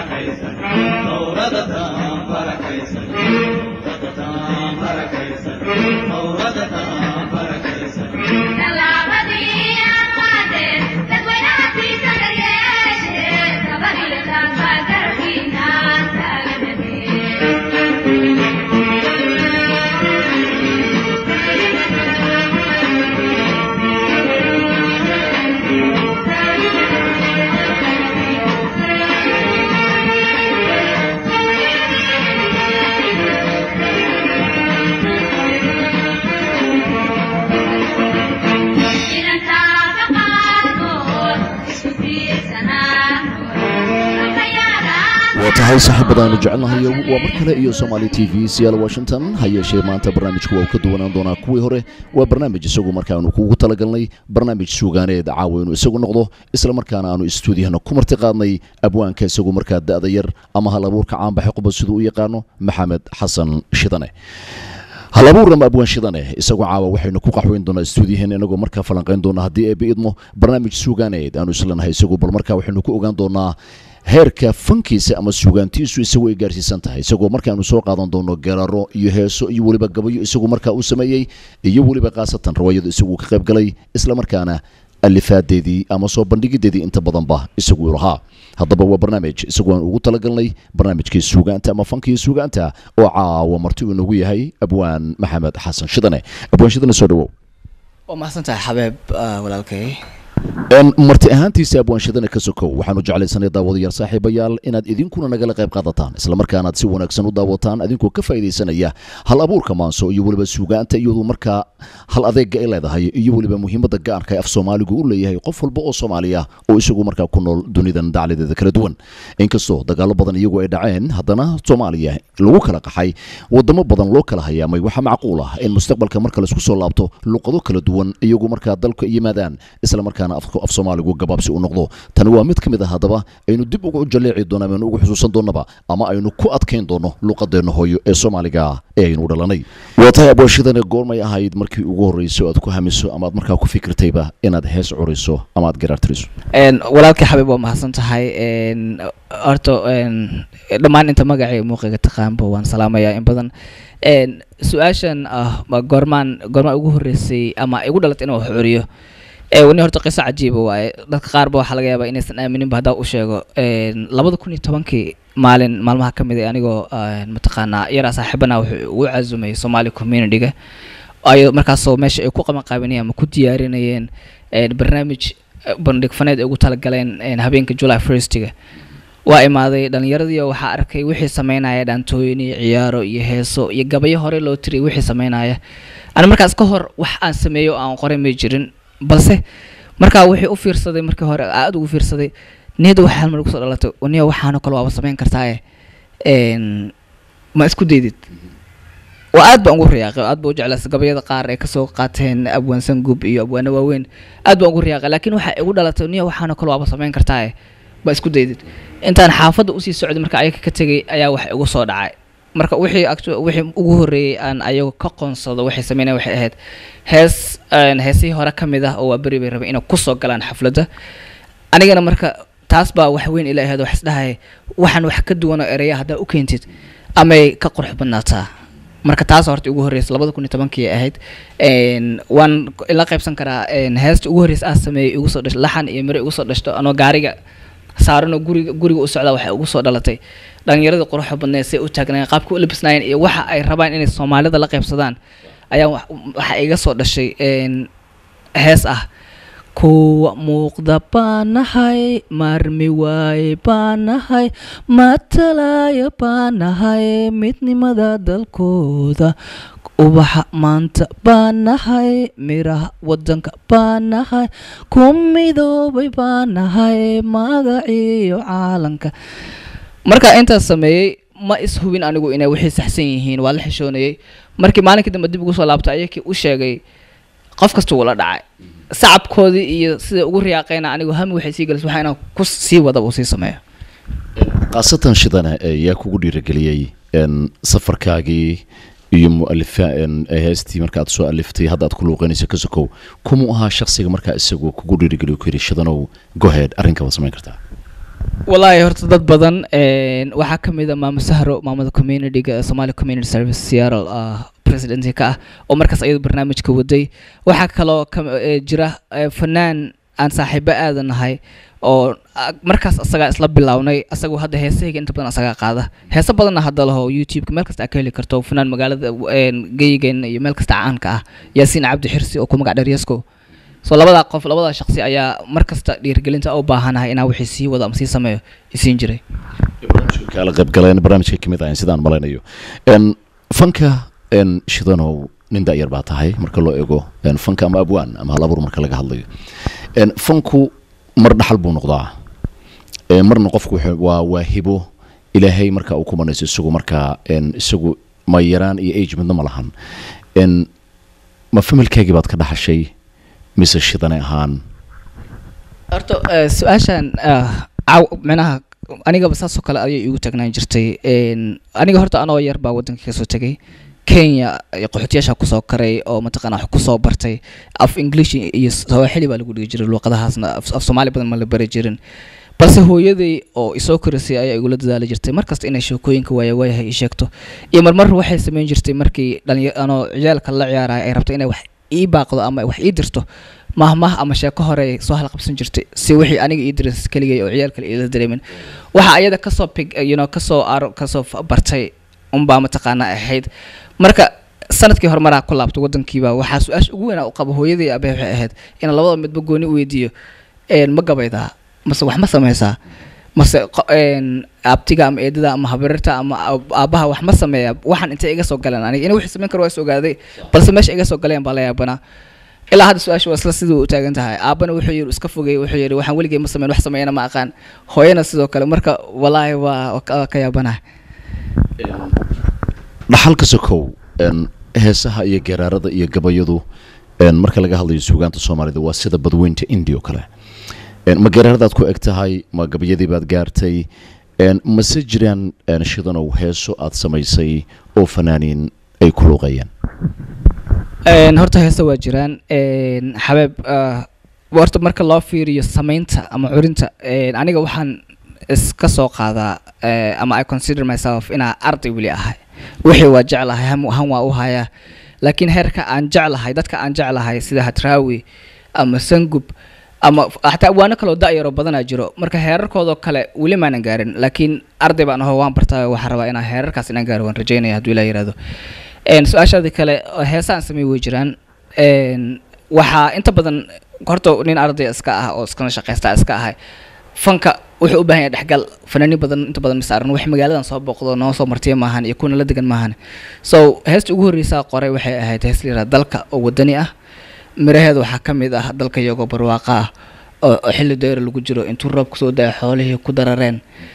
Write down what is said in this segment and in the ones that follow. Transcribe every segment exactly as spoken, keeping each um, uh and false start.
barakaysan mawradatan barakaysan mawradatan barakaysan mawradatan barakaysan talaabadii aan qaadeen dadweynaha fiisa garyeeshee tabariitan baa garabkiinaan tahay saaxiibadaan jecelnahay waa mar kale iyo Somali T V Seattle Washington hay'ashee maanta barnaamijku waa ka duwanaan doona kuwii hore waa barnaamij isagu markaanu kuugu talagalnay barnaamij suugaaneed caawin isagu noqdo isla markaana aanu stuudiyahna ku marti qaadnay abwaanka isagu markaa da'da yar ama hal abuurka caan baxay qubad sidoo u yaqaano Maxamed Xasan Shidane hal abuurna abwaan Shidane isagu caawa waxaynu ku qaxweyn doonaa stuudiyaheena inagoo markaa falanqeyn doona haddii ay biidmo barnaamij suugaaneed aanu islanahay isagu bal markaa waxaynu ku ogaan doonaa heerka fankiisa ama suugaantiisu isagu ay gaarsiisan tahay isagoo markaanu soo qaadan doono gararo iyo heeso iyo waliba gabayo isagu markaa uu sameeyay iyo waliba qaasatan riwaayado isagu ka qayb galay isla markaana alifaadeedii ama soo bandhigideedii inta badanba isagu lahaa haddaba waa barnaamij isagu aan ugu talagalnay barnaamijkii suugaanta ama fankii suugaanta oo caawa marti uu nagu yahay abwaan Maxamed Xasan Shidane abwaan Shidane soo dhawow oo mahadsantahay xabeeb walaalkay ان marti ahaantiisa abwaan Shidane ka sokow waxaanu jeclaysanay daawadayaal saaxiibayaal inaad idinkuna nagala qayb qaadataan isla markaana aad si wanaagsan u daawataan idinkoo ka faa'iideysanaya hal abuurka maanso iyo waliba suugaanta iyadoo markaa hal adeeg ay leedahay iyo waliba muhiimada gaarka af Soomaaligu u leeyahay qof walba oo Soomaaliya oo isagu markaa ku nool dunidan dacaladeeda kala duwan inkastoo dagaalo badan iyagu ay dhaceen haddana Soomaaliya lagu kala qaxay wadamo badan loo kala hayaamay waxa macquul ah in mustaqbalka marka la isku soo laabto luqado kala duwan iyagu markaa dalka yimaadaan isla markaana af Soomaaligu gabaabsi u noqdo tan waa mid kamid ah hadaba aynu dib ugu jaleeci doonaa ama ugu xusuusan doonaba ama aynu ku adkeyn doono luqadeena hooyo ee Soomaaliga ee aynu dhalanay wataa abwaan Shidane goormay ahayd markii ugu horeysay aad ku hamiso ama aad markaa ku fikirtayba inaad hees curiso ama aad garaartiriso een walaalkay xabiib waa mahadsan tahay een horto een dhamaan inta magacay muuqiga taqaanba waan salaamayaa in badan een su'aashan ah ma goormaan goorma ugu horeysay ama igu dhalatay inuu xuriyo ee wani horta qiso cajiib waaye dadka qaar ba waxa laga yaabaa inaysan aaminin ba hadaa u sheego ee laba kun iyo toban maalin maalmaha kamid ah anigoo mataqaana yara saaxiibana wuxuu ugu cazumay Somali community-ga ay markaas oo meesha ay ku qaban qaabinayaan ama ku diyaarinayeen ee barnaamij bandhig faneed ay ugu talagaleen habeenka July first-ga waa imaaday dhalinyaradii waxa arkay wixii sameynaya dhaantooyin iyo ciyaaro iyo heeso iyo gabayo hore loo tiri wixii sameynaya ana markaas ka hor wax aan sameeyo aan qoray ma jirin balse marka wixii u fiirsaday markii hore aad ugu fiirsaday niyada waxa hal mar ugu soo dhalatay waniya waxaan kale waaba sameyn kartaa een ma isku deedid waa aad baan ugu riyaaqay aad baan u jeclaas gabayada qaar ee ka soo qaateen abwaan Sangub iyo abwaan waaweyn aad baan ugu riyaaqay laakiin waxa igu dhalatay niya waxaan kale waaba sameyn kartaa ba isku deedid intaan xaafada u sii socday marka ayaga ka tagay ayaa wax igu soo dhacay marka wixii wixii ugu horeeyay aan ayaga ka qoonsado waxay sameeyeen waxay ahayd hees aan heesii hore kamid ah oo bari bay rabay inay ku soo galaan xafladda anigana marka taas baa wax weyn ilaahay wax isdhahay waxaan wax ka duwan oo ereya hada u keentid ama ka qurux badnaataa marka taas horta ugu horeeyay laba kun iyo toban ahayd een waan ila qaybsan karaa een heesta ugu horeeyay aan sameeyay ugu soo dhashay laxan iyo mari ugu soo dhashto anoo gaariga saarno guriga guriga u socda waxa ugu soo dhalatay dhalinyarada quruxda badneed si u taagnay qaabka u labisnaayeen iyo waxa ay rabaan inay Soomaalida la qaybsadaan ayaa waxa iga soo dhashay een hees ah kuwa muuqda baanahay marmi waay baanahay matalaya baanahay midnimada dalkooda ubaxa maanta baanahay miraha wadanka baanahay kumidoobay baanahay magaciyo caalanka marka inta sameeyay ma ishubin anigu inay wixii saxsan yihiin waa la xishoonayay markii maalinka dambe dib ugu soo laabtay ayakii u sheegay qof kasta wala dhacay sacabkoodii iyo sida ugu riyaaqayna anigu ham waxay sii galis waxaana ku sii wada oo sii sameeyo qaasatan Shidane ayaa kugu dhiirigeliyay in safarkaagii iyo mu'allifaan heestii markaad soo aliftay hadda aad ku luuqeynayso ka sokow kuma aha shakhsiga marka isagu kugu dhiirigeliyo ku Shidanow go ahead arrinka waa sameyn kartaa والله horta dad badan een waxa kamid ah maamo Sahro maamada community-ga Somali Community Service Seattle ah president-ka ah oo markaas ayadu barnaamijka waday waxa kale oo jira fanaan aan saaxiibo aadanahay oo markaas asaga isla bilawnay asagu hadda heesayga inta badan asaga qaada heesa badan hadda laho YouTube meel kasta ka heli karto fanaan magaalada geeygan iyo meel kasta caanka ah Yaasiin Cabdi Xirsi oo ku magac dheer Yasko soo labada qof labada shakhsi ayaa markasta dhiirgelinta u baahanahay inaa wixii sii wada ama sii sameeyo isiin jiray barnaamijka kala qayb galeen barnaamijka kamid ah sidaan malaynayo en fanka en shidano nin da yar baa tahay marka loo eego en fanka ama abwaan ama halabuur marka laga hadlayo en fanku mar dhaxal buu noqdaa ee marna qofku waa waa hibo ilaahay marka uu ku manayso isagu marka en isagu ma yaraan iyo age midna ma lahan en ma familkaaga baad ka dhaxashay mise shidane ahaan horta su'aashan macnaha aniga basaasoo kale ayay igu tagnaan jirtay aniga horta anoo yar baa waddanka ka soo tagay Kenya qaxootiyaasha ku soo karay oo mataqaana wax ku soo bartay af English iyo Swahili baa lagu dhigi jiray luqadahaasna af Soomaali badan ma la bari jirin balse hooyaday oo isoo korisay ayaa igu la dadaali jirtay markasta inay sheekooyinka waaya waayahay i sheegto iyo marmar waxay sameyn jirtay markii dhalinyaro ciyaalka la ciyaaraya ay rabtay inay wax ii baaqdo ama wax ii dirto mahmah ama sheeko hore soo hal qabsan jirtay si wixii aniga ii diris kaligay oo ciyaalka ila dareemin waxa ayada ka soo pig you know ka soo aro ka soo bartay um baa mataqaana ahayd marka sanadkii hormaraa ku laabto wadankiiba waxa su'aash ugu weyn oo qabo hooyaday abahay waxay ahayd in labada midba gooni u weydiiyo een ma gabaydaa mase wax ma sameeysaa mase een abtiga ama eedada ama habarta ama aabaha wax ma sameeyaa waxaan inta iga soo galeen aniga in wax sameyn karo waa soo gaaday balse meesha iga soo galeen baa la yaabana ilaa hadda su'aashu waa isla sidoo u taagan tahay aabana wuxuu yiri iska fogay wuxuu yiri waxaan weligay ma sameyn wax sameeyana ma aqaan hooyana sidoo kale marka walaahi waa ka yaabana dhaxalka sokow en heesaha iyo garaarada iyo gabayadu en marka laga hadlayo suugaanta Soomaalida waa sida badweynta India kale en ma garaaradaad ku egtahay ma gabayadii baad gaartay en ma sajiraan en shidano heeso aad samaysay oo fanaaniin ay ku luqayeen een horta heeso waa jiraan een xabeeb horta marka loo fiiriyo sameynta ama curinta een aniga waxaan iska soo qaadaa ama I consider myself ina arday wali ahay wixii waa jeclahay han waa u hayaa laakiin heerka aan jeclahay dadka aan jeclahay sida Hadraawi ama Sangub ama hatta waana kala daayiro badan jiro marka heerarkooda kale wali ma aan gaarin laakiin arday baan ahay waan bartay waxa rabaa inaan heerarkaas inaan gaaro waan rajeynaya hadii la yiraahdo een su'aashada kale heesaan sameey way jiraan een waxa inta badan horta nin arday iska ah oo iska shaqeysta iska ahay fanka wuxuu u baahan yahay dhaxgal fanaani badan inta badan misaaran wax magaaladan soo booqdo noo soo martay maahan iyo kuna la degan maahan so heesta ugu horeysa qoray waxay ahayd hees liira dalka oo wadani ah miraheedu waxa kamid ah dalka iyago barwaaqa ah oo xilli dheer lagu jiro intuu roobku soo daay xoolihii ku darareen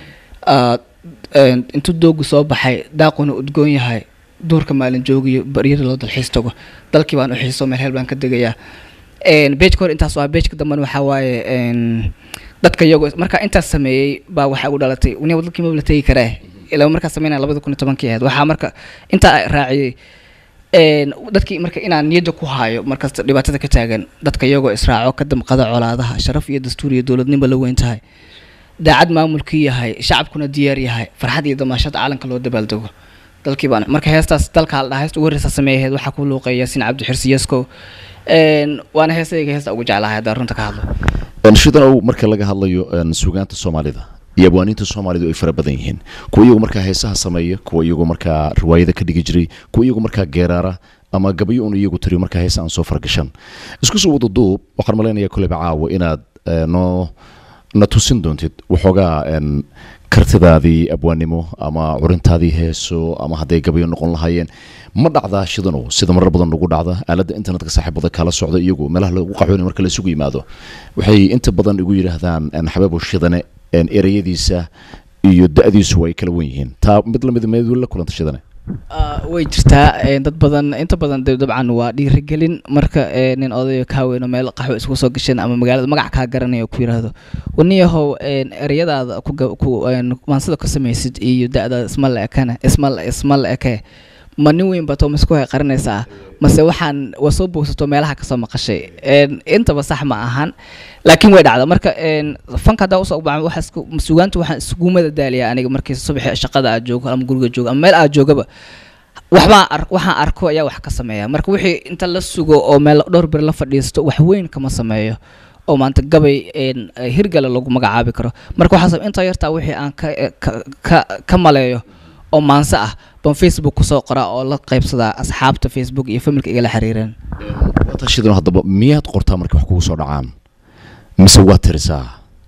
intuu doogu soo baxay daaquna udgoon yahay duurka maalin joogiyo bariyada loo dalxiis tago dalkii baan u xiiso meel baan ka degayaa een page kor intaas waa page ka damban waxa waaye een dadka iyagu marka intaas sameeyay baa waxa ugu dhalatay uni wadalkii ma la tagi karaa ilaa marka sameeyay laba kun iyo toban kii ahayd waxa marka inta raaciyay een dadkii marka inaan niyada ku haayo marka dhibaatada ka taagan dadka iyagu israaco ka damqada colaadaha sharaf iyo dastuur iyo dawladnimo la weyn tahay daacad maamulkii yahay shacabkuna diyaar yahay farxad iyo damaashad caalamka loo dabaaldego dalkii baan marka heestaas dalka la dhahay ugu horeysa sameeyay waxa ku luuqay Yaasiin Cabdi Xirsi Yasko een waana heesayga heesta ugu jeclahay darunta ka hadlo en shidano marka laga hadlayo en suugaanta Soomaalida iyo abwaaniinta Soomaalidu ay fara badan yihiin kuwa iyagu marka heesaha sameeya kuwa iyagu marka riwaayada ka dhigi jiray kuwa iyagu marka geeraara ama gabayo uu iyagu tiriyo marka heesa aan soo fargashan isku soo wada duub waxaan maleynayaa kulay caawa inaad no na tusin doontid waxoogaa en kartidaadii abwaanimo ama curintaadii heeso ama haday gabayo noqon lahaayeen ma dhacdaa shidano sida marar badan lagu dhacda aalada internetka saaxiibada kala socda iyagu meelaha lagu qaxoon marka la isugu yimaado waxay inta badan ugu yiraahdaan an xabeebo shidane en ereyadiisa iyo da'diisu way kala weyn yihiin taa mid la mid mid la kulanta shidane way jirtaa dad badan inta badan dabcan waa dhiirigelin marka nin odayo ka weyn meel qaxwo isku soo gashan ama magaalada magac ka garanayo ku yiraahdo waniyahow ereyadaada ku maansada ka sameeysid iyo da'da isma la ekana isma isma la ekay mani weyn bato masku hay qaranaysaa mase waxaan wasoo boosato meelaha ka soo maqashay inta ba sax ma ahan laakiin way dhacda marka een fanka hadaa usoo baxay waxa isku suugaanta waxaan isugu madadaaliyaa aniga markii subaxii shaqada aad joogo ama guriga joogo ama meel aad joogaba waxba waxaan arko ayaa wax ka sameeya marka wixii inta la sugo oo meel dhowr bir la fadhiisto wax weyn kama sameeyo oo maanta gabay een hirgala lagu magacaabi karo marka waxa inta yartaa wixii aan ka ka ka maleeyo oo maansa ah ban Facebook ku soo qoraa oo la qaybsada asxaabta Facebook iyo familka igala xiriireen wata shidana hadaba miyaad qortaa markii wax kugu soo dhacaan mise waa tirisaa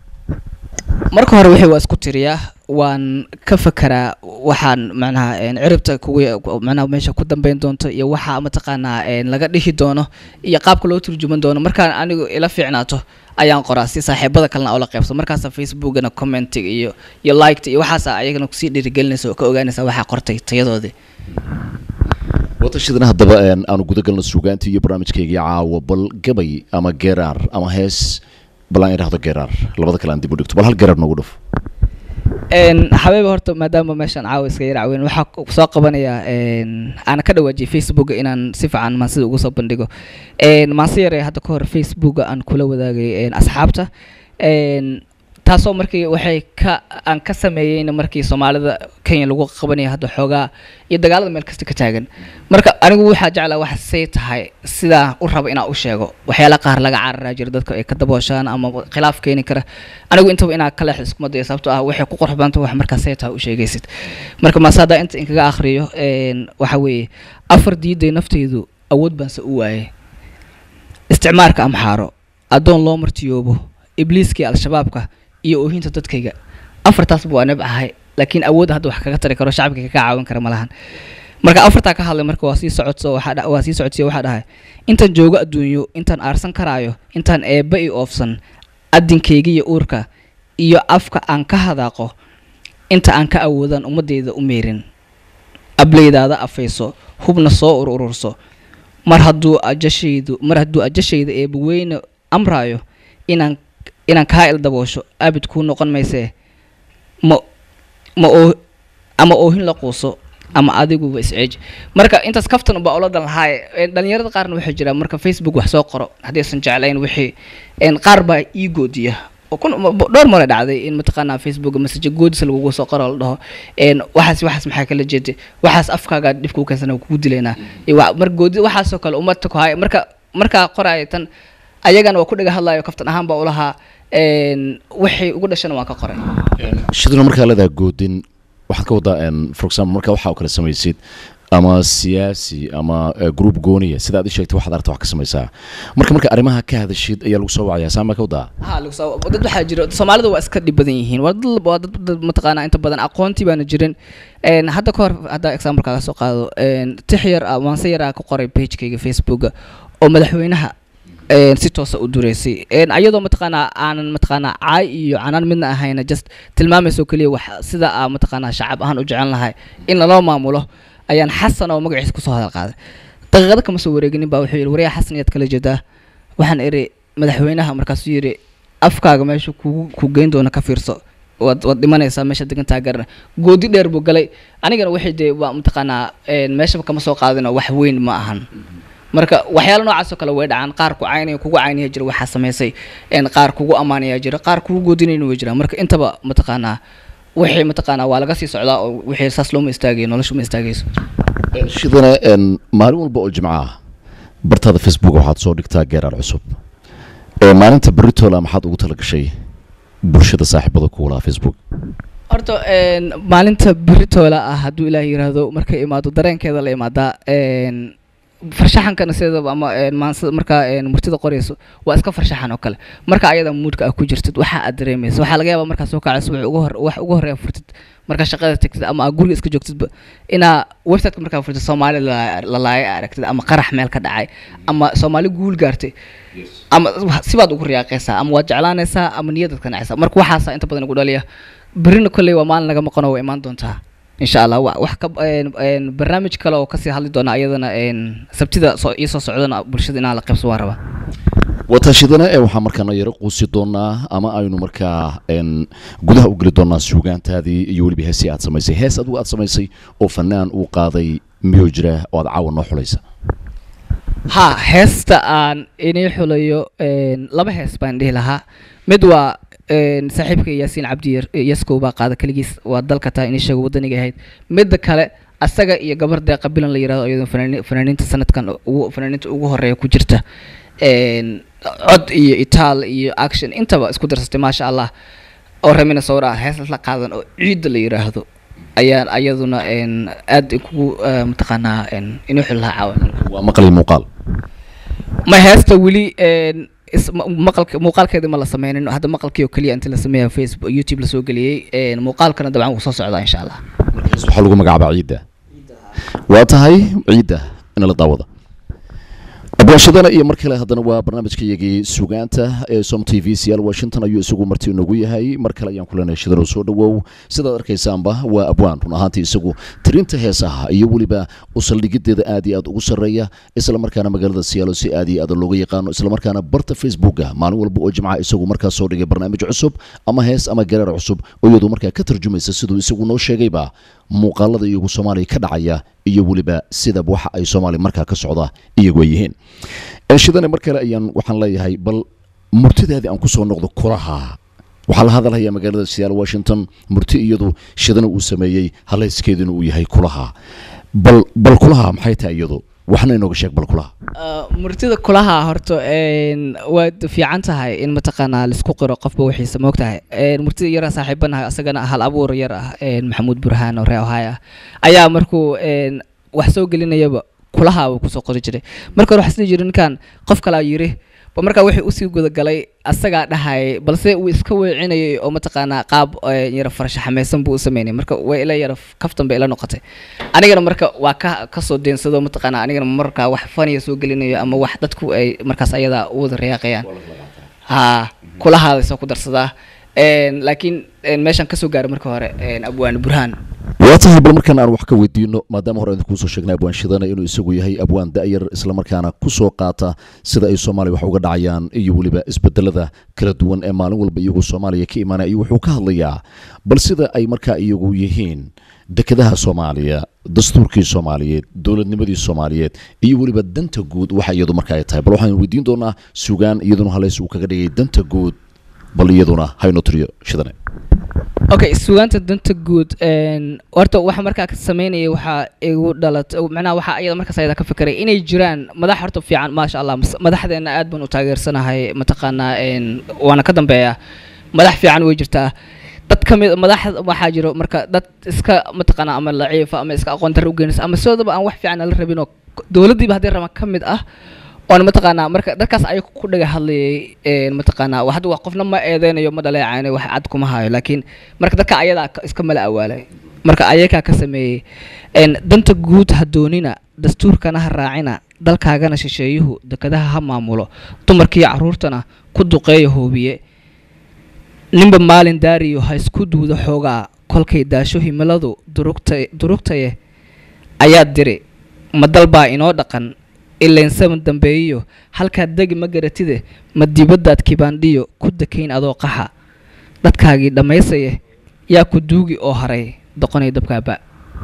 marka hore wixii waa isku tiriyaa waan ka fakaraa waxaan macnaha een ciribta kugu macnaha meesha ku dambeyn doonto iyo waxa ma taqaanaa een laga dhixi doono iyo qaabka loo turjuman doono markaan anigu ila fiicnaato ayaan qoraa si saaxiibada kalena oo la qaybso markaas Facebook-na comment iyo iyo like iyo waxaas ayagana ku sii dhirigelinayso ka ogaanaysa waxa qortay tayadoodii wata shidana hadaba een aanu guda galno suugaantii iyo barnaamijkayga caawa bal gabay ama geeraar ama hees balan iraahdo geeraar labada kale aan dib u dhigto bal hal geeraar noogu dhuf een xabeeba horta maadaama meeshan caawa iska yar caawin waxa soo qabanaya een aan ka dhawaajiyay Facebook inaan si fiican ma sida ugu soo bandhigo een ma si yaray hadda ka hor Facebook aan kula wadaagay een asxaabta een taasoo markii waxay ka aan ka sameeyeen markii Soomaalida Kenya lagu qabanaya hadda xoogaa iyo dagaalada meel kasta ka taagan marka anigu waxa jeclaa wax say tahay sida u rabo inaan u sheego waxyaala qaar laga cararaa jir dadka ay ka dabooshaan ama khilaaf keeni kara anigu inta inaa kala xiskumada sababtoo ah waxay ku qorxbanta wax marka say tahay u sheegaysid marka ma saada inta in kaga akhriyo een waxa weeye afar diiday naftaydu awood baan sa u waayay isticmaalka amxaaro adoon loo martiyoobo ibliiskii al-shabaabka iyo oohinta dadkayga afartaas buu anab ahay laakiin awood hadda wax kaga tari karo shacabka ka caawin kara malahan marka afarta ka hadlay marka waa sii socodso waxa waa sii socodsiyo waxa dhahay intan joogo adduunyo intan aarsan karaayo intan eeba iyo oofsan adinkayga iyo uurka iyo afka aan ka hadaaqo inta aan ka awoodan ummadeeda u meerin ableedaada afayso hubna soo urururso mar hadduu ajashaydu mar hadduu ajashayda eeba weyne amraayo inaan inaan ka il daboosho abid ku noqon maysee ma ma oo ama oohin la quuso ama adigu isceej marka intaas kaftan ba ula dalhay dhalinyarada qaarna waxa jira marka Facebook wax soo qoro hadii san jeclayn wixii een qaar ba ii goodiya oo kun dhowr mar dhacday in mataqaana Facebook message goodis lagu soo qoro la dhaho een waxaas waxaas maxay kala jeeday waxaas afkaaga dhibku keensan ku dileena mar goodi waxaas oo kale ummadta ku hay marka marka qoraay tan ayagana waa ku dhiga hadlayo kaftan ahaan ba u lahaa een wixii ugu dhashan waan ka qoray shidana marka la daa goodin waxa ka wada een for example marka waxa kala sameeysid ama siyaasi ama group gooniya sida aad sheegtay waxa darto wax ka sameeysaa marka marka arimaha ka hadashid ayaa lagu soo wacayaa saama ka wada ha lagu soo dad waxa jira Soomaalida waa iska dhib badan yihiin waa dad mataqaana inta badan aqoonti baana jirin een hadda ka hor hadda example kaaga soo qaado een tixyar ama sayar ka qoray page-kayga Facebook oo madaxweynaha een si toos ah u dureysay een ayadoo mataqaana aanan mataqaana caay iyo aanan midna ahayna just tilmaamayso kaliya wax sida ah mataqaana shacab ahaan u jecel lahay in la maamulo ayaan xasan oo magaciisa ku soo hadal qaaday daqiiqada kama soo wareegin baa wuxuu yiri wariyaha xasan iyad kala jeedaa waxaan iri madaxweynaha markaas uu yiri afkaaga meesha ku ku geyn doona ka fiirso wad wad dhimanaysa meesha degan taageerna goodi dheer buu galay anigana waxay de waa mataqaana een meesha kama soo qaadino wax weyn ma ahan marka waxyaalo noocaas oo kale way dhacaan qaar ku caynay kugu caynaya jira waxa sameysay een qaar kugu amaanaya jira qaar kugu goodinayna way jiraan marka intaba mataqaana wixii mataqaana waa laga sii socdaa oo wixii saas loo ma istaagay noloshu ma istaagayso shidana een maalin walba oo jimcaha bartada Facebook waxaad soo dhigtaa geeraar cusub ee maalinta Britoola maxaad ugu tala gashay bulshada saaxiibada ku wala Facebook horta een maalinta Britoola ah haduu Ilaahay yiraahdo markay imaado dareenkeeda la imaada een farshaxankana sida ama maansada marka murtida qorayso waa iska farshaxan oo kale marka ayada moodka ah ku jirtid waxa aad dareemayso waxa laga yaabaa marka soo kacayso wax ugu hor wax ugu horeeya furtid marka shaqada tagtid ama guriga iska joogtid ina website-ka marka furtid Soomaali la laay aragtid ama qarax meel ka dhacay ama Soomaali guul gaartay ama sibaad ugu riyaaqaysaa ama waa jeclaanaysaa ama niyadad ka nacaysaa marka waxaas inta badan ugu dhaliya birina kulay waa maalin laga maqano way imaan doontaa إن شاء الله وح كب برنامج كلا وكسي هالي دونا أيضا إن سبتدا يسوع سعودنا برشدنا على قبس واربا وتشدنا إيه وحمر كنا يرقص دونا أما أينو مركا إن جودها وجل دونا شوجان هذه يقول بها سيات سميسي هس أدوات سميسي وفنان وقاضي ميوجرة وضعوا النحو ليس ha heesta aan inay xulayo een laba hees baan dhihi lahaa mid waa een saaxiibka Yaasiin Cabdi Yaskow baa qaada kaligiis waa dalka taa inay sheego wadaniga ahayd mid kale asaga iyo gabar deeqa bilan la yiraahdo iyadoo fanaaniinta sanadkan ugu fanaaniinta ugu horeeya ku jirta een cod iyo itaal iyo action intaba isku darsatay ma sha Allah oo ramina sawra hees la qaadan oo ciid la yiraahdo ayaan ayaduna een aad ku mataqaanaa een inuu xilaa caawan waa maqal muuqaal ma heesta wili een maqalka muuqaalkeeda ma la sameeynin hadda maqalkii oo kaliya inta la sameeyo Facebook YouTube la soo galiyay een muuqaalkana dabcan uu soo socdaa insha Allah markaas waxa lagu magacaabaa ciida waa tahay ciida in la daawado abwaashadana iyo markale haddana waa barnaamijkayagii sugaanta ee som t v c l washington ayuu isagu marti inagu yahay mar kale ayaan kulanay shidano soo dhawow sidaad arkaysaanba waa abwaan run ahaantii isagu tirinta heesaha iyo weliba u saldhigideeda aad iyo aad ugu sarreeya isla markaana magaalada siyaalo si aad iyo aad looga yaqaano isla markaana barta facebooka maalin walba oo jimca isagu markaa soo dhigay barnaamij cusub ama hees ama garaar cusub oo iyadu markaa ka tarjumaysa siduu isagu noo sheegayba muuqaalada iyagu Soomaaliya ka dhacaya iyo waliba sida waxa ay Soomaaliya markaa ka socda iyagu yihiin shidana markale ayaan waxaan leeyahay bal murtidaadii aan ku soo noqdo kuraha waxa la hadalaya magaalada Seattle Washington murti iyadu shidana uu sameeyay haleyskeeduna uu yahay kulaha bal bal kulaha maxay tahay iyadu waxna inooga sheeg bal kulaha murtida kulaha horto een waa fiican tahay in mataqaanaa la isku qiro qofba wixii samoogtahay een murtida yar saaxiibanahay asagana hal abuur yar ah een Maxamuud Burhaan oo reewahay ayaa markuu een wax soo gelinayaba kulaha uu ku soo qori jiray marka wax isla jirin kan qof kala yiri ba marka wixii uu sii guda galay asaga dhahay balse uu iska weecinayay oo mataqaanaa qaab yar farshax xameesan buu sameeyay marka way ila yar kaftan bay ila noqotay anigana marka waa ka ka soo deensado mataqaanaa anigana marka wax faniya soo gelinayo ama wax dadku ay markaas ayada u wada reeqayaan ha kulaha soo ku darsadaa een laakiin meeshan ka soo gaaray marka hore een Abwaan Burhaan waatahay bal markaan aan wax ka weydiino maadaama hore ku soo sheegnay abwaan shidana inuu isagu yahay abwaan da'yar isla markaana ku soo qaata sida ay Soomaaliya wax uga dhacayaan iyo waliba isbedelada kala duwan ee maalin walba iyagu Soomaaliya ka imaanay wuxuu ka hadlayaa bal sida ay markaa iyagu yihiin dekadaha Soomaaliya dastuurkii Soomaaliyeed dawladnimadii Soomaaliyeed iyo waliba danta guud waxa iyadu markaa ay tahay bal waxaan weydiin doonaa suugaan iyaduna haleys uu kaga dhigay danta guud bal iyaduna hayno tiriyo shidana okay suugaanta danta guud een horta waxa markaa ka sameynayay waxa igu dhalatay macnaha waxa ayada markaas ayada ka fikiray inay jiraan madax horta fiican ma sha Allah madaxdeena aad baan u taageersanahay mataqaanaa een waana ka dambeeyaa madax fiican way jirtaa dad kamid madax waxa jiro marka dad iska mataqaanaa ama laciif ama iska aqoon darro u geenis ama sidoo aan wax fiican la rabin oo dawladdiiba hadii rama kamid ah oo mataqaanaa marka dadkaas ay ku dhaga hadlayay een mataqaanaa wax hadda qofna ma eedeynayo ma dhaleecaynay wax cad kuma hayo laakiin marka dadka ayada iska mala awaalay marka ayaga ka sameeyay een danta guud hadoonina dastuurkana ha raacina dalkaagana shisheeyuhu dekadaha ha maamulo dumarkii caruurtana ku duqeeyo hoobiye nimba maalin daariyo ha isku duudo xoogaa kolkay daasho himiladu durugtay durugtay ayaa diri ma dalbaa inoo dhaqan ileen saban dambeeyo halka dagi ma garatide ma dibadaad kibaandhiyo ku dakayn adoo qaxa dadkaagii dhameysay yaa ku duugi oo haray doqonay dabkaaba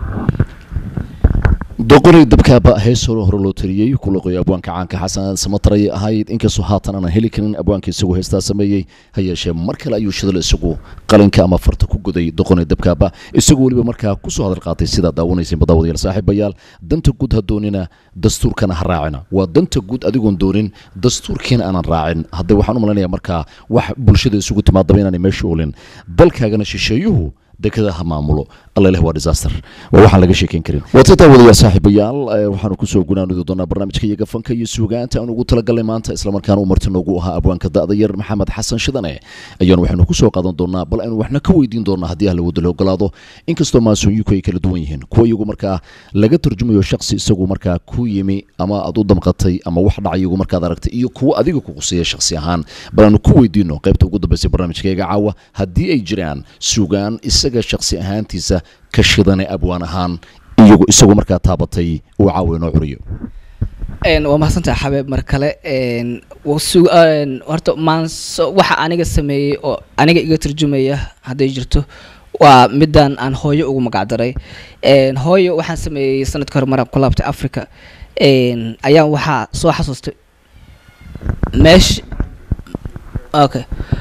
doqonay dabkaaba hees hore loo tiriyay kula qoy abwaanka caanka xasan samatraye ahayd inkastoo haatan aan heli karin abwaanka isagu heestaa sameeyay hayeeshee mar kale ayuu shidal isagu qalinka ama farta ku guday doqonay dabkaaba isagu waliba markaa ku soo hadal qaatay sida daawanaysan badawadayaal saaxiibayaal danta guud hadoonina dastuurkana ha raacina waa danta guud adigoon doonin dastuurkiina aanan raacin hadda waxaan u maleynayaa markaa wax bulshada isugu timaadaba inaanay meesha oolin dalkaagana shisheeyuhu dekadaha maamulo الله له وديزاستر ووحنا لقى شيء كنكرين وتتابع يا صاحب يال وحنا كسو قلنا ندو دونا برنامج كي يقفن كي يسوقان تأنا قلت لك قال ما أنت إسلام كانوا أمرت نوجوها أبوان كذا ضير محمد حسن شدنا أيون وحنا كسو قادن دونا بل أن وحنا كويدين دونا هديه لو دلو قلاده إن كستو ما سوي كوي كل دوينهن كوي يجو مركا لقى ترجمة الشخص يسوق مركا كوي مي أما أضد مقطعي أما واحد عيجو مركا دركت إيو كو أديكو كوسية شخصية هان بل أنه كويدينه قيبته قد بس برنامج كي يجعوه هدي أي جيران سوقان إسقى شخصية هان تيسا كشدنا أبوان هان يجو يسوق مركا تابطي وعاونوا عريو een waa mahadsantahay xabeeb mar kale een wasuu een horta maan waxa aniga sameeyay oo aniga iga tarjumaya haday jirto waa midaan aan hooyo ugu magac daray een hooyo waxaan sameeyay sanadka hore marab ku laabtay Africa een ayaan waxa soo xasuustay meesh okay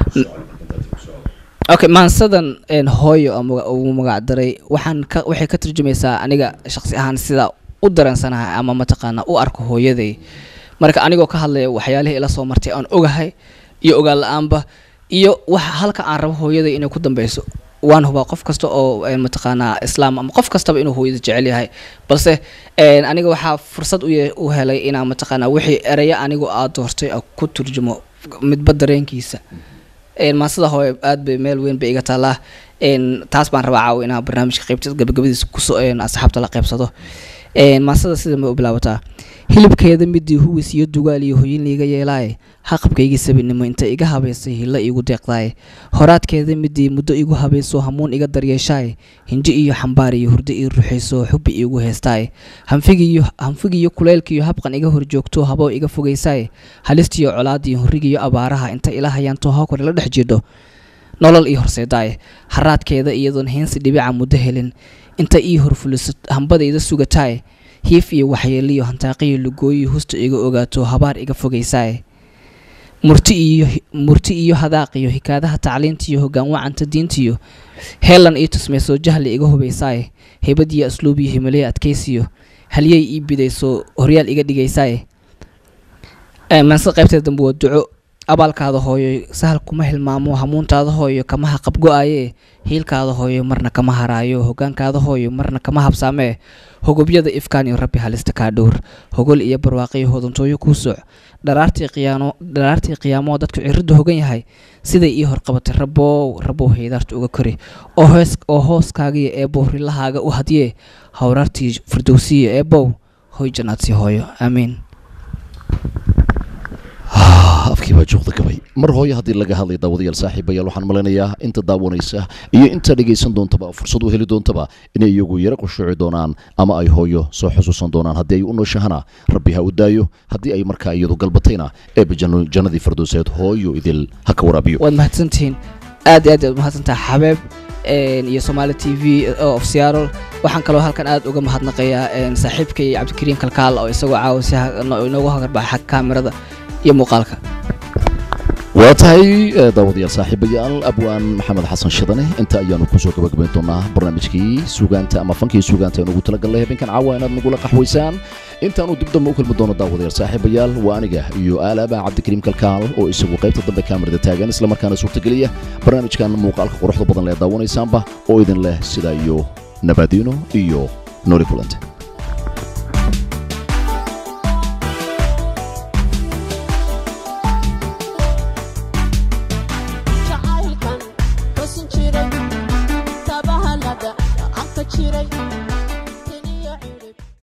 okay maansadan een hooyo ama ugu magac daray waxaan ka waxay ka turjumaysaa aniga shakhsi ahaan sida u dareensanahay ama ma taqaana u arko hooyaday marka anigoo ka hadlay waxyaalaha ila soo martay aan ogahay iyo ogaal la'aanba iyo waxa halka aan rabo hooyaday inay ku dambayso waan huba qof kasta oo ma taqaana islaam ama qof kasta inuu hooyada jecel yahay balse een aniga waxa fursad u helay inaan ma taqaana wixii eraya anigu aad doortay ku turjumo midba dareenkiisa een ma sida hooyo aad bay meel weyn bay iga taalaa een taas baan rabaa caaw inaan barnaamijka qaybta gabagabadiisa ku soo een asxaabta la qaybsado een ma sida sida ma u bilaabataa hilibkeeda midii huwis iyo dugaal iyo hooyin liiga yeelay haqabkayga sabinimo inta iga habeysay hilla igu deeqday horaadkeeda midii muddo igu habeyso hamuun iga daryeeshay hinji iyo xambaar iyo hurdo iyo ruuxayso xubbi igu heestay hanfigi iyo hanfigi iyo kuleelki iyo habqan iga hor joogto habo iga fogeysay halistiyo colaad iyo hurigi iyo abaaraha inta ilaahayan too hawkor la dhex jeedo nolol iyo horseeday haraadkeeda iyadoon heensi dhibica muddo helin inta ii horfuliso hambadayda sugatay hiif iyo waxyeeliyo hantaaqiyo lugooyi husta iga ogaato habaar iga fogeysay murti iyo murti iyo hadaaq iyo hikaadaha tacliinta iyo hogaan wacanta diinta iyo heelan iyo tusmeeso jahli iga hubeysay heebadiyo asluub iyo himilay adkaysiyo haliyay ii bidayso horyaal iga dhigaysay ee mansa qaybteeda dambe waa duco abaalkaada hooyo sahal kuma hilmaamo hamuuntaada hooyo kama haqab go'aye hiilkaada hooyo marna kama haraayo hogaankaada hooyo marna kama habsaame hogobyada ifkaan iyo rabbi halista ka dhowr hogol iyo barwaaqo hodantooyo ku soo dharaartii qiyaano dharaartii qiyaamo dadku ciridda hogan yahay sida ii hor qabatay rabo rabo heedarta uga kori oo hoos oo hooskaaga ee bohrilahaaga u hadiye hawrartii firdawsiye ee bow hooy jannati hooyo amiin afkii baa joogda gabay mar hooyo haddii laga hadlay daawadayaal saaxiibayaal waxaan malaynayaa inta daawanaysa iyo inta dhegaysan doontaba fursad u heli doontaba inay iyagu yara qushuuci doonaan ama ay hooyo soo xusuusan doonaan haddii ay u nooshahana rabbi ha u daayo haddii ay markaa iyadu galbatayna eebbe jannadii firdowseed hooyo idil ha ka waraabiyo waad mahadsantihiin aad aad aad mahadsantahay xabeeb iyo Somali T V of Seattle waxaan kaloo halkan aad uga mahadnaqayaa saaxiibkay Cabdikariim Kalkaal oo isagoo caawisa inoogu hagarbaxay kaamirada iyo muuqaalka waa tahay daawadayaal saaxiibayaal abwaan maxamed xasan shidane inta ayaanu ku soo gabagabayn doonaa barnaamijkii suugaanta ama fankii suugaanta ee ugu talagalay habeenkan caawa inaad nagula qaxwaysaan intaanu dib dambe u kulmi doono daawadayaal saaxiibayaal waa aniga iyo aalaaba Cabdikariim Kalkaal oo isagu qaybta dambe kaamirada taagan isla markaana suurtageliya barnaamijkan muuqaalka quruxda badan ee daawanaysaanba oo idin leh sida iyo nabadino iyo nooli kulante